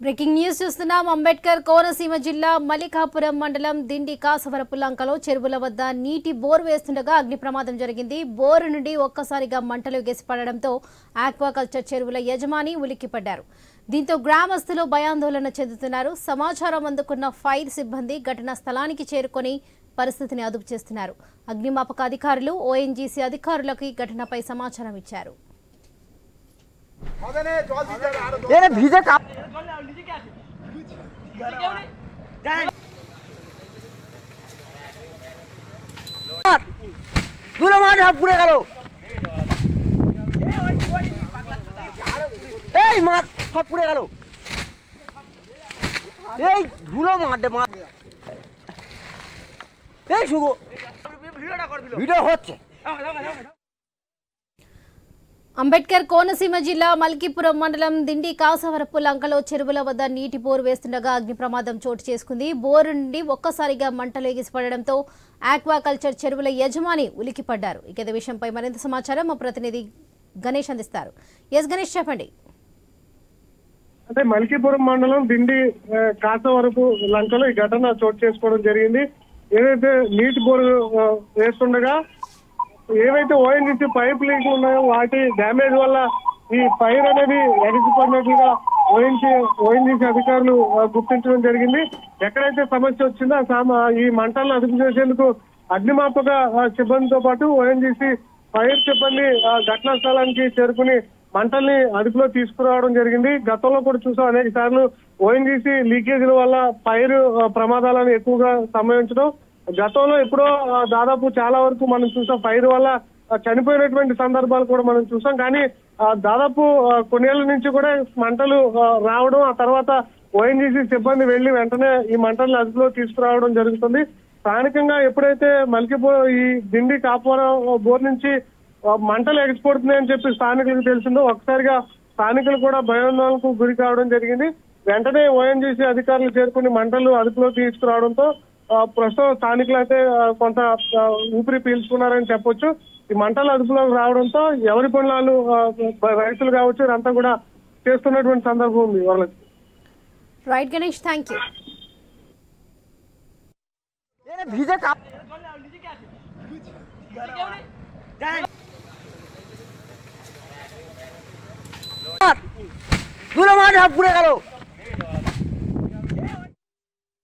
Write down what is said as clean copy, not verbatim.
Breaking news చూస్తున్నాం. అంబేద్కర్ కోనసీమ జిల్లా మల్లికాపురం మండలం దిండి కాసవరపులంకలో చెరువుల వద్ద నీటి బోర్ వేస్తుండగా అగ్ని ప్రమాదం జరిగింది. బోరు నుండి ఒక్కసారిగా మంటలు ఎగిసిపడడంతో ఆక్వాకల్చర్ చెరువుల యజమాని ఉలిక్కిపడ్డారు. దీంతో గ్రామస్తులు భయాందోళన చెందుతున్నారు. సమాచారం అందుకున్న ఫైర్ సిబ్బంది ఘటనా స్థలానికి చేరుకొని పరిస్థితిని అదుపు చేస్తున్నారు. అగ్నిమాపక అధికారులు ఓఎన్జీసీ అధికారులకు ఈ ఘటనపై సమాచారం ఇచ్చారు. পুড়ে গেল এই মাছ সব পুড়ে গেল এই ধুলো মাঠে মাছ এই শুধু ভিডিও হচ্ছে. అంబేద్కర్ కోనసీమ జిల్లా మల్కీపురం మండలం దిండి కాసవరపులంకలో చెరువుల వద్ద నీటి బోరు వేస్తుండగా అగ్ని ప్రమాదం చోటు చేసుకుంది. బోరు నుండి ఒక్కసారిగా మంటలు ఎగిసిపడడంతో ఆక్వాకల్చర్ చెరువుల యజమాని ఉలికిపడ్డారు. ఇక విషయంపై మరింత సమాచారం మా ప్రతినిధి గణేష్ అందిస్తారు. ఎస్ గణేష్, చెప్పండి. అంటే మల్కీపురం మండలం దిండి కాసవరపు లంకలో ఈ ఘటన చోటు చేసుకోవడం జరిగింది. ఏదైతే నీటి బోరు వేస్తుండగా ఏవైతే ఓఎన్జీసీ పైప్ లీక్ ఉన్నాయో వాటి డ్యామేజ్ వల్ల ఈ ఫైర్ అనేది ఎగిసిపడినట్లుగా ఓఎన్జీసీ అధికారులు గుర్తించడం జరిగింది. ఎక్కడైతే సమస్య వచ్చిందో ఈ మంటలను అదుపు చేసేందుకు అగ్నిమాపక సిబ్బందితో పాటు ఓఎన్జీసీ ఫైర్ సిబ్బంది ఘటనా స్థలానికి చేరుకుని మంటల్ని అదుపులో తీసుకురావడం జరిగింది. గతంలో కూడా చూసాం అనేక సార్లు ఓఎన్జీసీ లీకేజీల వల్ల ఫైర్ ప్రమాదాలను ఎక్కువగా సంభవించడం. గతంలో ఎప్పుడో దాదాపు చాలా వరకు మనం చూసాం ఫైర్ వల్ల చనిపోయినటువంటి సందర్భాలు కూడా మనం చూసాం. కానీ దాదాపు కొన్నేళ్ల నుంచి కూడా మంటలు రావడం, ఆ తర్వాత ఓఎన్జీసీ సిబ్బంది వెళ్లి వెంటనే ఈ మంటలను అదుపులో తీసుకురావడం జరుగుతుంది. స్థానికంగా ఎప్పుడైతే ఈ దిండి కాపురం బోర్ నుంచి మంటలు ఎగిసిపడుతున్నాయని చెప్పి స్థానికులకు తెలిసిందో ఒకసారిగా స్థానికులు కూడా భయాందోళనకు గురి కావడం జరిగింది. వెంటనే ఓఎన్జీసీ అధికారులు చేరుకుని మంటలు అదుపులో తీసుకురావడంతో ప్రస్తుతం స్థానికులు అయితే కొంత ఊపిరి పీల్చుకున్నారని చెప్పొచ్చు. ఈ మంటలు అదుపులోకి రావడంతో ఎవరి పనులు రైతులు కావచ్చు ఇదంతా కూడా చేస్తున్నటువంటి సందర్భం ఉంది వాళ్ళకి. Right Ganesh, thank you. পুড়ে গেল